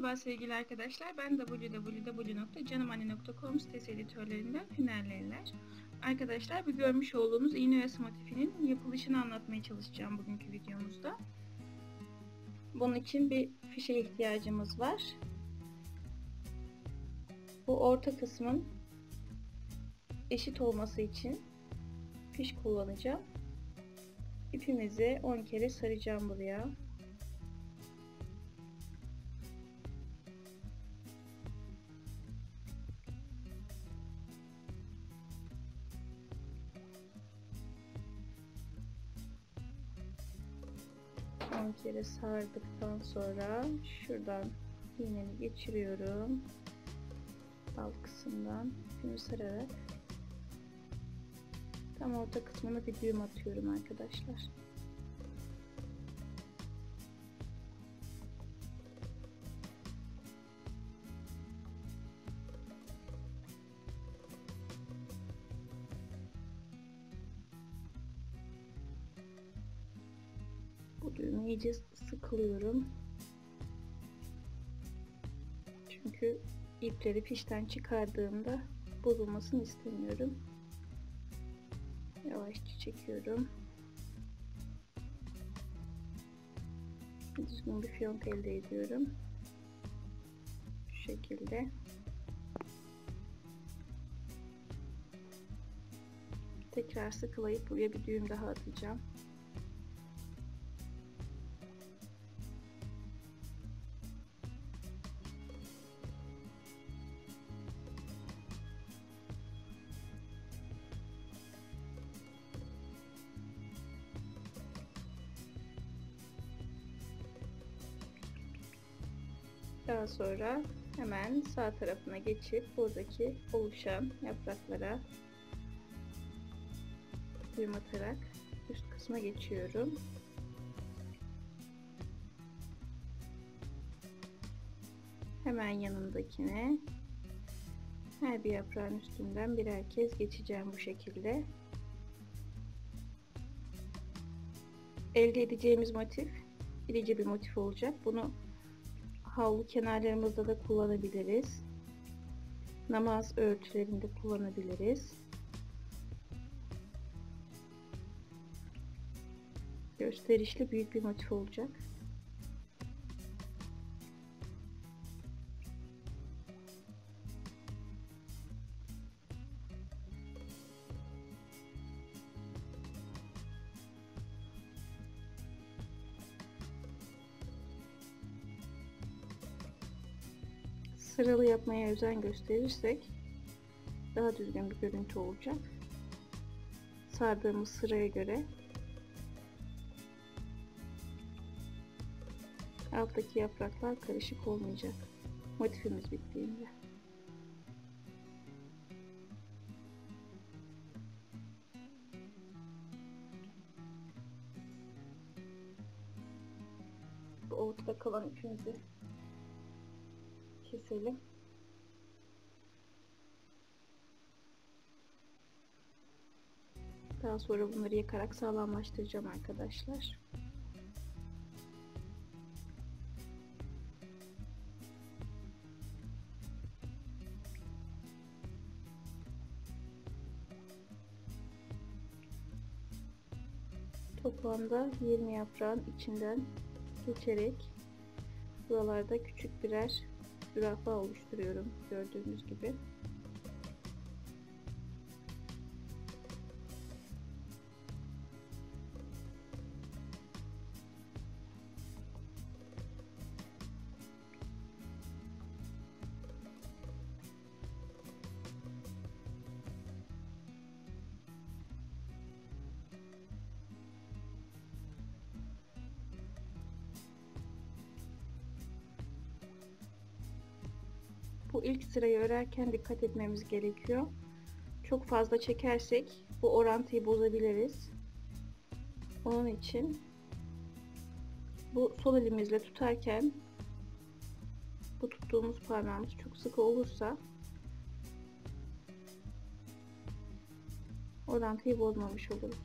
Merhaba sevgili arkadaşlar. Ben www.canamanne.com sitesi editörlerinden Hünerli Eller. Arkadaşlar, bu görmüş olduğunuz iğne oyası motifinin yapılışını anlatmaya çalışacağım bugünkü videomuzda. Bunun için bir fişe ihtiyacımız var. Bu orta kısmın eşit olması için fiş kullanacağım. İpimizi 10 kere saracağım buraya. Bir kere sardıktan sonra şuradan iğnemi geçiriyorum. Alt kısımdan ipimi sararak tam orta kısmına bir düğüm atıyorum arkadaşlar. Bu düğümü iyice sıkılıyorum. Çünkü ipleri fişten çıkardığımda bozulmasını istemiyorum. Yavaşça çekiyorum. Düzgün bir fiyonk elde ediyorum. Şu şekilde. Tekrar sıkılayıp buraya bir düğüm daha atacağım. Daha sonra hemen sağ tarafına geçip buradaki oluşan yapraklara düğüm atarak üst kısma geçiyorum. Hemen yanındakine her bir yaprağın üstünden birer kez geçeceğim bu şekilde. Elde edeceğimiz motif irice bir motif olacak. Bunu havlu kenarlarımızda da kullanabiliriz. Namaz örtülerinde kullanabiliriz. Gösterişli büyük bir motif olacak. Sıralı yapmaya özen gösterirsek daha düzgün bir görüntü olacak. Sardığımız sıraya göre alttaki yapraklar karışık olmayacak motifimiz bittiğinde. Bu ortada kalan ipimizi keselim. Daha sonra bunları yakarak sağlamlaştıracağım arkadaşlar. Toplamda 20 yaprağın içinden geçerek buralarda küçük birer zürafa oluşturuyorum gördüğünüz gibi. Bu ilk sırayı örerken dikkat etmemiz gerekiyor. Çok fazla çekersek bu orantıyı bozabiliriz. Onun için bu sol elimizle tutarken bu tuttuğumuz parmağımız çok sıkı olursa orantıyı bozmamış oluruz.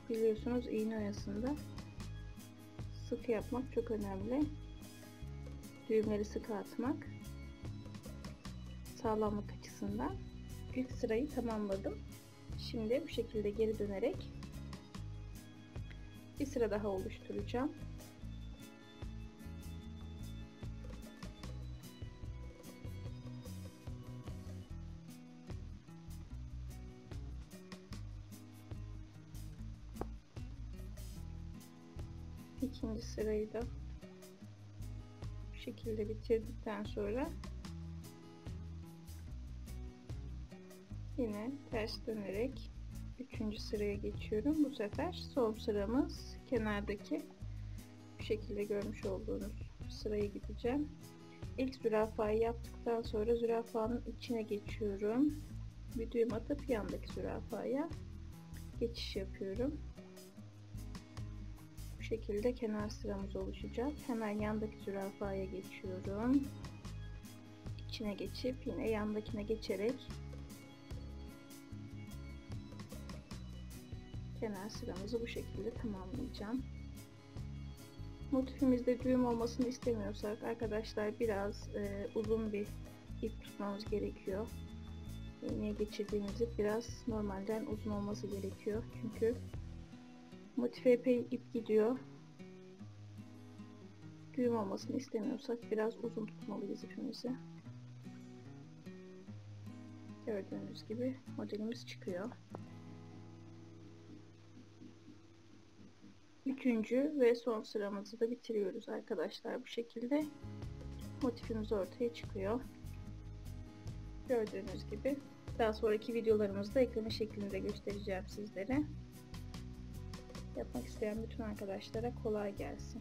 Biliyorsunuz iğne oyasında sıkı yapmak çok önemli. Düğümleri sıkı atmak sağlamlık açısından. İlk sırayı tamamladım. Şimdi bu şekilde geri dönerek bir sıra daha oluşturacağım. İkinci sırayı da bu şekilde bitirdikten sonra yine ters dönerek üçüncü sıraya geçiyorum. Bu sefer son sıramız kenardaki bu şekilde görmüş olduğunuz sıraya gideceğim. İlk zürafayı yaptıktan sonra zürafanın içine geçiyorum. Bir düğüm atıp yandaki zürafaya geçiş yapıyorum. Bu şekilde kenar sıramız oluşacak. Hemen yandaki zürafaya geçiyorum. İçine geçip yine yandakine geçerek kenar sıramızı bu şekilde tamamlayacağım. Motifimizde düğüm olmasını istemiyorsak arkadaşlar biraz uzun bir ip tutmamız gerekiyor. İğneye geçirdiğimiz ip biraz normalden uzun olması gerekiyor. Çünkü motife epey ip gidiyor. Düğüm olmasını istemiyorsak biraz uzun tutmalıyız ipimizi. Gördüğünüz gibi modelimiz çıkıyor. Üçüncü ve son sıramızı da bitiriyoruz arkadaşlar. Bu şekilde motifimiz ortaya çıkıyor. Gördüğünüz gibi daha sonraki videolarımızda ekleme şeklinde göstereceğim sizlere. Yapmak isteyen bütün arkadaşlara kolay gelsin.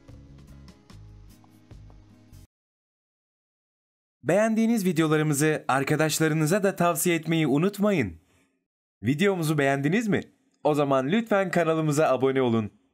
Beğendiğiniz videolarımızı arkadaşlarınıza da tavsiye etmeyi unutmayın. Videomuzu beğendiniz mi? O zaman lütfen kanalımıza abone olun.